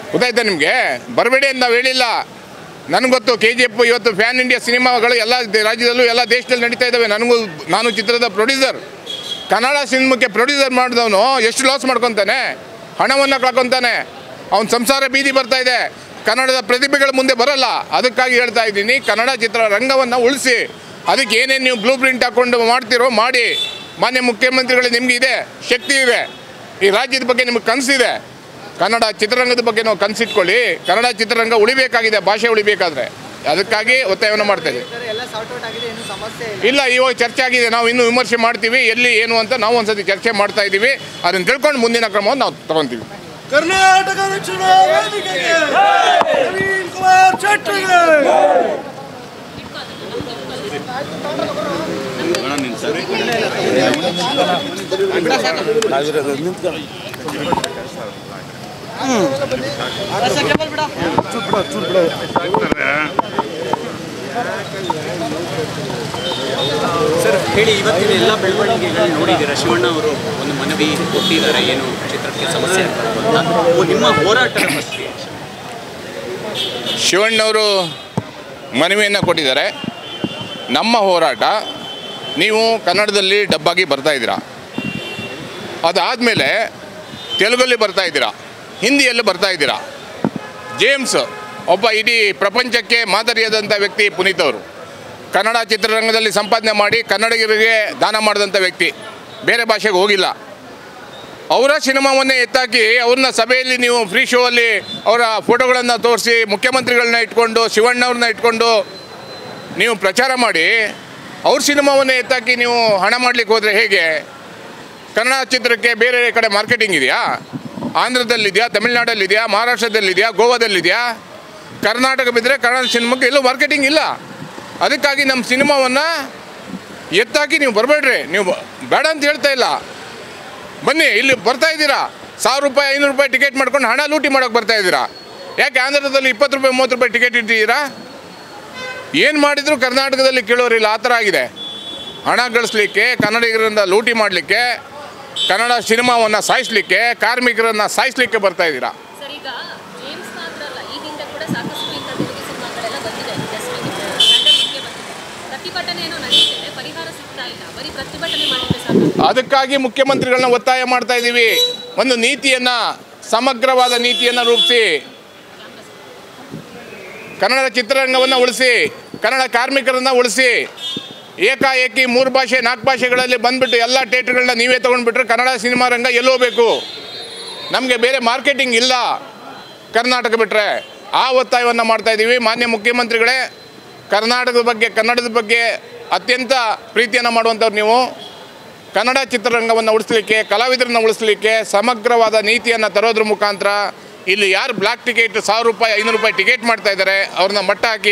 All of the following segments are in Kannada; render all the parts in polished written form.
ಗೊತ್ತಾಯ್ತಾ ನಿಮಗೆ? ಬರಬೇಡಿ ಅಂತ ನಾವು ಹೇಳಿಲ್ಲ. ನನಗೆ ಗೊತ್ತು KGF ಇವತ್ತು ಫ್ಯಾನ್ ಇಂಡಿಯಾ ಸಿನಿಮಾಗಳು ಎಲ್ಲ ರಾಜ್ಯದಲ್ಲೂ ಎಲ್ಲ ದೇಶದಲ್ಲಿ ನಡೀತಾ ಇದ್ದಾವೆ. ನಾನು ಚಿತ್ರದ ಪ್ರೊಡ್ಯೂಸರ್. ಕನ್ನಡ ಸಿನಿಮಾಕ್ಕೆ ಪ್ರೊಡ್ಯೂಸರ್ ಮಾಡಿದವನು ಎಷ್ಟು ಲಾಸ್ ಮಾಡ್ಕೊತಾನೆ, ಹಣವನ್ನು ಕಳ್ಕೊತಾನೆ. ಅವನ ಸಂಸಾರ ಬೀದಿ ಬರ್ತಾ ಇದೆ. ಕನ್ನಡದ ಪ್ರತಿಭೆಗಳ ಮುಂದೆ ಬರಲ್ಲ. ಅದಕ್ಕಾಗಿ ಹೇಳ್ತಾ ಇದ್ದೀನಿ, ಕನ್ನಡ ಚಿತ್ರರಂಗವನ್ನು ಉಳಿಸಿ. ಅದಕ್ಕೆ ಏನೇನು ನೀವು ಬ್ಲೂ ಪ್ರಿಂಟ್ ಹಾಕ್ಕೊಂಡು ಮಾಡ್ತಿರೋ ಮಾಡಿ. ಮಾನ್ಯ ಮುಖ್ಯಮಂತ್ರಿಗಳು ನಿಮಗೆ ಇದೆ, ಶಕ್ತಿ ಇದೆ. ಈ ರಾಜ್ಯದ ಬಗ್ಗೆ ನಿಮಗೆ ಕನಸಿದೆ. ಕನ್ನಡ ಚಿತ್ರರಂಗದ ಬಗ್ಗೆ ನಾವು ಕನಸಿಟ್ಕೊಳ್ಳಿ. ಕನ್ನಡ ಚಿತ್ರರಂಗ ಉಳಿಬೇಕಾಗಿದೆ, ಭಾಷೆ ಉಳಿಬೇಕಾದ್ರೆ. ಅದಕ್ಕಾಗಿ ಒತ್ತಾಯವನ್ನು ಮಾಡ್ತಾ ಇದ್ದೀವಿ. ಇಲ್ಲ, ಇವಾಗ ಚರ್ಚೆ ಆಗಿದೆ. ನಾವು ಇನ್ನೂ ವಿಮರ್ಶೆ ಮಾಡ್ತೀವಿ, ಎಲ್ಲಿ ಏನು ಅಂತ ನಾವು ಒಂದ್ಸತಿ ಚರ್ಚೆ ಮಾಡ್ತಾ ಇದ್ದೀವಿ. ಅದನ್ನು ತಿಳ್ಕೊಂಡು ಮುಂದಿನ ಕ್ರಮವನ್ನು ನಾವು ತಗೊತೀವಿ. ಕರ್ನಾಟಕ ರಕ್ಷಣಾ ವೇದಿಕೆಗೆ ನವೀನ್ ಕುಮಾರ್ ಶೆಟ್ಟಿಗೆ ಸರ್ ಹೇಳಿ, ಇವತ್ತಿನ ಎಲ್ಲ ಬೆಳವಣಿಗೆಗಳನ್ನ ನೋಡಿದ್ದೀರಾ? ಶಿವಣ್ಣ ಅವರು ಒಂದು ಮನವಿ ಕೊಟ್ಟಿದ್ದಾರೆ, ಏನು ಚಿತ್ರಕ್ಕೆ ಸಮಸ್ಯೆ ಆಗ್ಬಾರ್ದು ಅಂತ. ನಿಮ್ಮ ಹೋರಾಟದ ಬಗ್ಗೆ ಶಿವಣ್ಣವರು ಮನವಿಯನ್ನು ಕೊಟ್ಟಿದ್ದಾರೆ. ನಮ್ಮ ಹೋರಾಟ, ನೀವು ಕನ್ನಡದಲ್ಲಿ ಡಬ್ಬಾಗಿ ಬರ್ತಾಯಿದ್ದೀರಾ, ಅದಾದಮೇಲೆ ತೆಲುಗಲ್ಲಿ ಬರ್ತಾಯಿದ್ದೀರಾ, ಹಿಂದಿಯಲ್ಲಿ ಬರ್ತಾಯಿದ್ದೀರಾ. ಜೇಮ್ಸ್ ಒಬ್ಬ ಇಡೀ ಪ್ರಪಂಚಕ್ಕೆ ಮಾದರಿಯಾದಂಥ ವ್ಯಕ್ತಿ. ಪುನೀತ್ ಅವರು ಕನ್ನಡ ಚಿತ್ರರಂಗದಲ್ಲಿ ಸಂಪಾದನೆ ಮಾಡಿ ಕನ್ನಡಿಗರಿಗೆ ದಾನ ಮಾಡಿದಂಥ ವ್ಯಕ್ತಿ. ಬೇರೆ ಭಾಷೆಗೆ ಹೋಗಿಲ್ಲ. ಅವರ ಸಿನಿಮಾವನ್ನೇ ಎತ್ತಾಕಿ ಅವ್ರನ್ನ ಸಭೆಯಲ್ಲಿ ನೀವು ಫ್ರೀ ಶೋ ಅಲ್ಲಿ ಅವರ ಫೋಟೋಗಳನ್ನು ತೋರಿಸಿ, ಮುಖ್ಯಮಂತ್ರಿಗಳನ್ನ ಇಟ್ಕೊಂಡು, ಶಿವಣ್ಣವ್ರನ್ನ ಇಟ್ಕೊಂಡು ನೀವು ಪ್ರಚಾರ ಮಾಡಿ ಅವ್ರ ಸಿನಿಮಾವನ್ನೇ ಎತ್ತಾಕಿ ನೀವು ಹಣ ಮಾಡಲಿಕ್ಕೆ ಹೋದರೆ ಹೇಗೆ? ಕನ್ನಡ ಚಿತ್ರಕ್ಕೆ ಬೇರೆ ಕಡೆ ಮಾರ್ಕೆಟಿಂಗ್ ಇದೆಯಾ? ಆಂಧ್ರದಲ್ಲಿದೆಯಾ, ತಮಿಳ್ನಾಡಲ್ಲಿದೆಯಾ, ಮಹಾರಾಷ್ಟ್ರದಲ್ಲಿದೆಯಾ, ಗೋವಾದಲ್ಲಿದೆಯಾ? ಕರ್ನಾಟಕ ಬಿದ್ದರೆ ಕನ್ನಡ ಸಿನಿಮಾಕ್ಕೆ ಎಲ್ಲೂ ಮಾರ್ಕೆಟಿಂಗ್ ಇಲ್ಲ. ಅದಕ್ಕಾಗಿ ನಮ್ಮ ಸಿನಿಮಾವನ್ನು ಎತ್ತಾಕಿ ನೀವು ಬರಬೇಡ್ರಿ. ನೀವು ಬೇಡ ಅಂತ ಹೇಳ್ತಾ ಇಲ್ಲ, ಬನ್ನಿ. ಇಲ್ಲಿ ಬರ್ತಾ ಇದ್ದೀರಾ, 1000 ರೂಪಾಯಿ 500 ರೂಪಾಯಿ ಟಿಕೆಟ್ ಮಾಡ್ಕೊಂಡು ಹಣ ಲೂಟಿ ಮಾಡೋಕ್ಕೆ ಬರ್ತಾ ಇದ್ದೀರಾ. ಯಾಕೆ ಆಂಧ್ರದಲ್ಲಿ 20 ರೂಪಾಯಿ 30 ರೂಪಾಯಿ ಟಿಕೆಟ್ ಇಟ್ಟಿದ್ದೀರಾ? ಏನು ಮಾಡಿದ್ರು ಕರ್ನಾಟಕದಲ್ಲಿ ಕೇಳೋರಿಲ್ಲ. ಆ ಥರ ಆಗಿದೆ. ಹಣ ಗಳಿಸ್ಲಿಕ್ಕೆ, ಕನ್ನಡಿಗರಿಂದ ಲೂಟಿ ಮಾಡಲಿಕ್ಕೆ, ಕನ್ನಡ ಸಿನಿಮಾವನ್ನು ಸಾಯಿಸಲಿಕ್ಕೆ, ಕಾರ್ಮಿಕರನ್ನು ಸಾಯಿಸಲಿಕ್ಕೆ ಬರ್ತಾ ಇದ್ದೀರಾ. ಅದಕ್ಕಾಗಿ ಮುಖ್ಯಮಂತ್ರಿಗಳನ್ನ ಒತ್ತಾಯ ಮಾಡ್ತಾ ಇದ್ದೀವಿ. ಒಂದು ನೀತಿಯನ್ನು, ಸಮಗ್ರವಾದ ನೀತಿಯನ್ನು ರೂಪಿಸಿ ಕನ್ನಡ ಚಿತ್ರರಂಗವನ್ನು ಉಳಿಸಿ, ಕನ್ನಡ ಕಾರ್ಮಿಕರನ್ನು ಉಳಿಸಿ. ಏಕಾಏಕಿ 3 ಭಾಷೆ 4 ಭಾಷೆಗಳಲ್ಲಿ ಬಂದುಬಿಟ್ಟು ಎಲ್ಲ ಥಿಯೇಟ್ರ್ಗಳನ್ನ ನೀವೇ ತೊಗೊಂಡ್ಬಿಟ್ರೆ ಕನ್ನಡ ಸಿನಿಮಾ ರಂಗ ಎಲ್ಲೋಬೇಕು? ನಮಗೆ ಬೇರೆ ಮಾರ್ಕೆಟಿಂಗ್ ಇಲ್ಲ ಕರ್ನಾಟಕ ಬಿಟ್ಟರೆ. ಆ ಒತ್ತಾಯವನ್ನು ಮಾಡ್ತಾ ಇದ್ದೀವಿ. ಮಾನ್ಯ ಮುಖ್ಯಮಂತ್ರಿಗಳೇ, ಕರ್ನಾಟಕದ ಬಗ್ಗೆ, ಕನ್ನಡದ ಬಗ್ಗೆ ಅತ್ಯಂತ ಪ್ರೀತಿಯನ್ನು ಮಾಡುವಂಥವ್ರು ನೀವು. ಕನ್ನಡ ಚಿತ್ರರಂಗವನ್ನು ಉಳಿಸಲಿಕ್ಕೆ, ಕಲಾವಿದರನ್ನು ಉಳಿಸಲಿಕ್ಕೆ ಸಮಗ್ರವಾದ ನೀತಿಯನ್ನು ತರೋದ್ರ ಮುಖಾಂತರ ಇಲ್ಲಿ ಯಾರು ಬ್ಲ್ಯಾಕ್ ಟಿಕೆಟ್ 1000 ರೂಪಾಯಿ 500 ರೂಪಾಯಿ ಟಿಕೆಟ್ ಮಾಡ್ತಾ ಇದ್ದಾರೆ ಅವ್ರನ್ನ ಮಟ್ಟ ಹಾಕಿ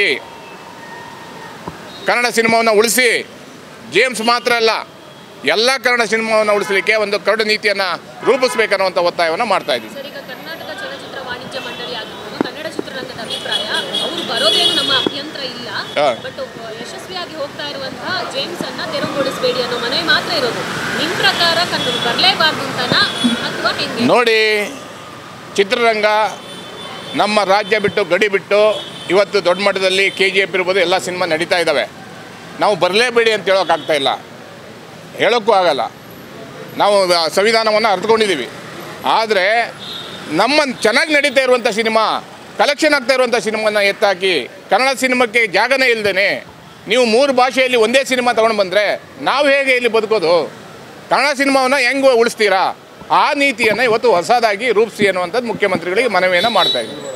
ಕನ್ನಡ ಸಿನಿಮಾವನ್ನು ಉಳಿಸಿ. ಜೇಮ್ಸ್ ಮಾತ್ರ ಅಲ್ಲ, ಎಲ್ಲ ಕನ್ನಡ ಸಿನಿಮಾವನ್ನು ಉಳಿಸಲಿಕ್ಕೆ ಒಂದು ಕರಡು ನೀತಿಯನ್ನು ರೂಪಿಸಬೇಕನ್ನುವಂಥ ಒತ್ತಾಯವನ್ನು ಮಾಡ್ತಾ ಇದ್ದೀವಿ. ಕರ್ನಾಟಕ ಚಲನಚಿತ್ರ ವಾಣಿಜ್ಯ ಮಂಡಳಿ ಆಗಿರ್ಬೋದು, ಕನ್ನಡ ಚಿತ್ರರಂಗದ ಅಭಿಪ್ರಾಯ, ಅವರು ಬರೋದೇನು ನಮ್ಮ ಅಭ್ಯಂತರ ಇಲ್ಲ, ಬಟ್ ಯಶಸ್ವಿಯಾಗಿ ಹೋಗ್ತಾ ಇರುವಂತಹ ಜೇಮ್ಸ್ ಅನ್ನ ತೆರವುಗೊಳಿಸಬೇಡಿ ಅನ್ನೋ ಮನವಿ ಮಾತ್ರ ಇರೋದು. ನಿಮ್ಮ ಪ್ರಕಾರ ಕನ್ನಡ ಬರಲೇಬಾರ್ದು ಅಂತನಾ ಅಥವಾ ಹೆಂಗೆ? ನೋಡಿ, ಚಿತ್ರರಂಗ ನಮ್ಮ ರಾಜ್ಯ ಬಿಟ್ಟು, ಗಡಿ ಬಿಟ್ಟು ಇವತ್ತು ದೊಡ್ಡ ಮಟ್ಟದಲ್ಲಿ KGF ಇರ್ಬೋದು, ಎಲ್ಲ ಸಿನಿಮಾ ನಡೀತಾ ಇದ್ದಾವೆ. ನಾವು ಬರಲೇಬೇಡಿ ಅಂತ ಹೇಳೋಕ್ಕಾಗ್ತಾ ಇಲ್ಲ, ಹೇಳೋಕ್ಕೂ ಆಗಲ್ಲ. ನಾವು ಸಂವಿಧಾನವನ್ನು ಅರ್ಥಕೊಂಡಿದ್ದೀವಿ. ಆದರೆ ನಮ್ಮ ಚೆನ್ನಾಗಿ ನಡೀತಾ ಇರುವಂಥ ಸಿನಿಮಾ, ಕಲೆಕ್ಷನ್ ಆಗ್ತಾ ಇರುವಂಥ ಸಿನಿಮಾನ ಎತ್ತಾಕಿ ಕನ್ನಡ ಸಿನಿಮಾಕ್ಕೆ ಜಾಗನೇ ಇಲ್ಲದೇ ನೀವು 3 ಭಾಷೆಯಲ್ಲಿ ಒಂದೇ ಸಿನಿಮಾ ತೊಗೊಂಡು ಬಂದರೆ ನಾವು ಹೇಗೆ ಇಲ್ಲಿ ಬದುಕೋದು? ಕನ್ನಡ ಸಿನಿಮಾವನ್ನು ಹೆಂಗೆ ಉಳಿಸ್ತೀರಾ? ಆ ನೀತಿಯನ್ನು ಇವತ್ತು ಹೊಸದಾಗಿ ರೂಪಿಸಿ ಅನ್ನುವಂಥದ್ದು ಮುಖ್ಯಮಂತ್ರಿಗಳಿಗೆ ಮನವಿಯನ್ನು ಮಾಡ್ತಾಯಿದ್ದೀವಿ.